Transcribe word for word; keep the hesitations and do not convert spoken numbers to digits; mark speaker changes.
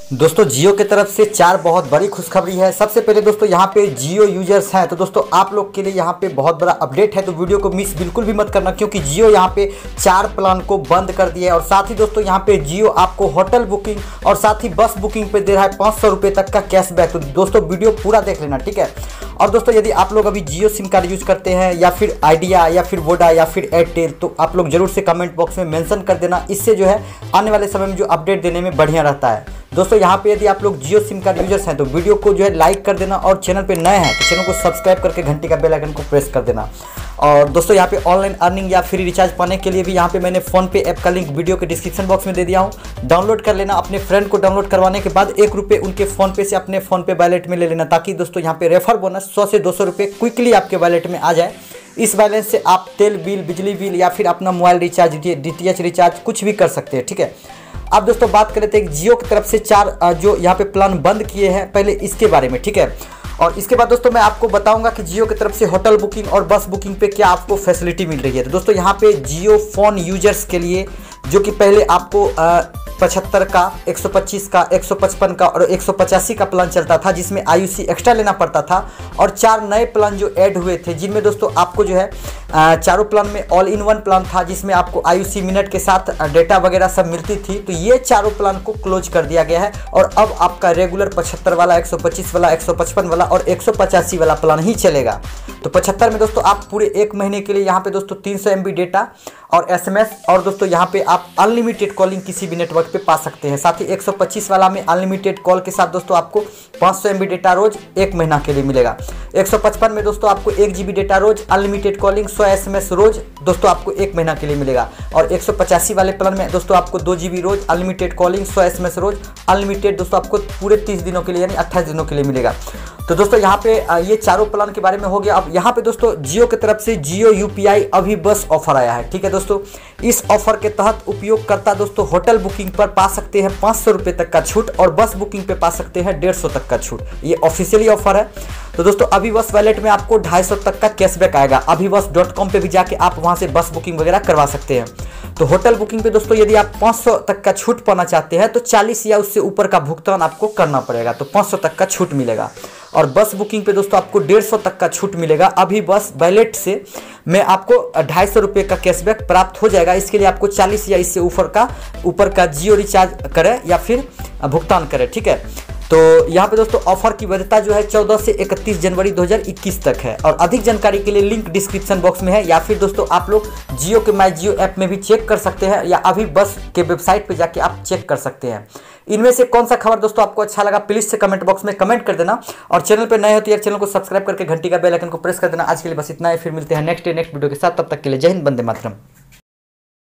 Speaker 1: दोस्तों जियो की तरफ से चार बहुत बड़ी खुशखबरी है। सबसे पहले दोस्तों यहाँ पे जियो यूजर्स हैं तो दोस्तों आप लोग के लिए यहाँ पे बहुत बड़ा अपडेट है, तो वीडियो को मिस बिल्कुल भी मत करना, क्योंकि जियो यहाँ पे चार प्लान को बंद कर दिया है। और साथ ही दोस्तों यहाँ पे जियो आपको होटल बुकिंग और साथ ही बस बुकिंग पे दे रहा है पाँच सौ रुपये तक का कैशबैक। तो दोस्तों वीडियो पूरा देख लेना, ठीक है। और दोस्तों यदि आप लोग अभी जियो सिम कार्ड यूज़ करते हैं या फिर आइडिया या फिर वोडा या फिर एयरटेल, तो आप लोग जरूर से कमेंट बॉक्स में मेंशन कर देना। इससे जो है आने वाले समय में जो अपडेट देने में बढ़िया रहता है। दोस्तों यहाँ पे यदि आप लोग जियो सिम कार्ड यूजर्स हैं तो वीडियो को जो है लाइक कर देना, और चैनल पे नए हैं तो चैनल को सब्सक्राइब करके घंटी का बेल आइकन को प्रेस कर देना। और दोस्तों यहाँ पे ऑनलाइन अर्निंग या फ्री रिचार्ज पाने के लिए भी यहाँ पे मैंने फोन पे ऐप का लिंक वीडियो के डिस्क्रिप्शन बॉक्स में दे दिया हूँ, डाउनलोड कर लेना। अपने फ्रेंड को डाउनलोड करवाने के बाद एक रुपये उनके फोन पे से अपने फोन पे वैलेट में ले लेना, ताकि दोस्तों यहाँ पे रेफर बोनस सौ से दो सौ रुपये क्विकली आपके वैलेट में आ जाए। इस बैलेंस से आप तेल बिल, बिजली बिल या फिर अपना mobile recharge, D T H recharge कुछ भी कर सकते हैं, ठीक है। अब दोस्तों बात कर लेते हैं जियो की तरफ से चार जो यहाँ पे प्लान बंद किए हैं, पहले इसके बारे में, ठीक है। और इसके बाद दोस्तों मैं आपको बताऊंगा कि जियो की तरफ से होटल बुकिंग और बस बुकिंग पे क्या आपको फैसिलिटी मिल रही है। तो दोस्तों यहाँ पे जियो फोन यूजर्स के लिए, जो कि पहले आपको पचहत्तर का, एक सौ पच्चीस का, एक सौ पचपन का और एक सौ पचासी का प्लान चलता था, जिसमें आई यू सी एक्स्ट्रा लेना पड़ता था, और चार नए प्लान जो ऐड हुए थे, जिनमें दोस्तों आपको जो है चारों प्लान में ऑल इन वन प्लान था, जिसमें आपको आई यू सी मिनट के साथ डेटा वगैरह सब मिलती थी। तो ये चारों प्लान को क्लोज कर दिया गया है, और अब आपका रेगुलर पचहत्तर वाला, एक सौ पच्चीस वाला, एक सौ पचपन वाला और एक सौ पचासी वाला प्लान ही चलेगा। तो पचहत्तर में दोस्तों आप पूरे एक महीने के लिए यहाँ पे दोस्तों तीन सौ एम बी डेटा और एस एम एस, और दोस्तों यहाँ पे आप अनलिमिटेड कॉलिंग किसी भी नेटवर्क पे पा सकते हैं। साथ ही एक सौ पच्चीस वाला में अनलिमिटेड कॉल के साथ दोस्तों आपको पाँच सौ एम बी डेटा रोज एक महीना के लिए मिलेगा। एक सौ पचपन में दोस्तों आपको एक जी बी डेटा रोज, अनलिमिटेड कॉलिंग, सौ एस एम एस रोज दोस्तों आपको एक महीना के लिए मिलेगा। और एक सौ पचासी वाले प्लान में दोस्तों आपको दो जी बी रोज, अनलिमिटेड कॉलिंग, सौ एस एम एस रोज, अनलिमिटेड दोस्तों आपको पूरे तीस दिनों के लिए यानी अट्ठाईस दिनों के लिए मिलेगा। तो दोस्तों यहाँ पे ये चारों प्लान के बारे में हो गया। अब यहाँ पे दोस्तों जियो की तरफ से जियो यू पी आई अभी बस ऑफर आया है, ठीक है दोस्तों। इस ऑफर के तहत उपयोगकर्ता दोस्तों होटल बुकिंग पर पा सकते हैं पाँच सौ रुपये तक का छूट, और बस बुकिंग पे पा सकते हैं डेढ़ सौ तक का छूट। ये ऑफिशियली ऑफर है। तो दोस्तों अभी बस वैलेट में आपको ढाई सौ तक का कैशबैक आएगा। अभी बस डॉट कॉम पर भी जाके आप वहाँ से बस बुकिंग वगैरह करवा सकते हैं। तो होटल बुकिंग पे दोस्तों यदि आप पाँच सौ तक का छूट पाना चाहते हैं तो चालीस या उससे ऊपर का भुगतान आपको करना पड़ेगा, तो पाँच सौ तक का छूट मिलेगा। और बस बुकिंग पे दोस्तों आपको डेढ़ सौ तक का छूट मिलेगा। अभी बस वैलेट से में आपको ढाई सौ रुपये का कैशबैक प्राप्त हो जाएगा। इसके लिए आपको चालीस या इससे ऊपर का ऊपर का जियो रिचार्ज करें या फिर भुगतान करें, ठीक है। तो यहाँ पे दोस्तों ऑफर की वैधता जो है चौदह से इकतीस जनवरी दो हज़ार इक्कीस तक है। और अधिक जानकारी के लिए लिंक डिस्क्रिप्शन बॉक्स में है, या फिर दोस्तों आप लोग जियो के माई जियो ऐप में भी चेक कर सकते हैं, या अभी बस के वेबसाइट पे जाके आप चेक कर सकते हैं। इनमें से कौन सा खबर दोस्तों आपको अच्छा लगा प्लीज से कमेंट बॉक्स में कमेंट कर देना, और चैनल पे नए हो तो यार चैनल को सब्सक्राइब करके घंटी का बेल आइकन को प्रेस कर देना। आज के लिए बस इतना है, फिर मिलते हैं नेक्स्ट डे नेक्स्ट वीडियो के साथ। तब तक के लिए जय हिंद, वंदे मातरम।